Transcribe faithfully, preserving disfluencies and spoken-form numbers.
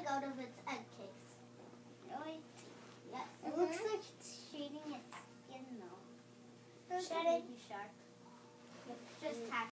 out of its egg case. Really? Yes. It Mm-hmm. looks like it's shading its skin though. There's Shed a it. baby shark. Yep, just Mm. hatched.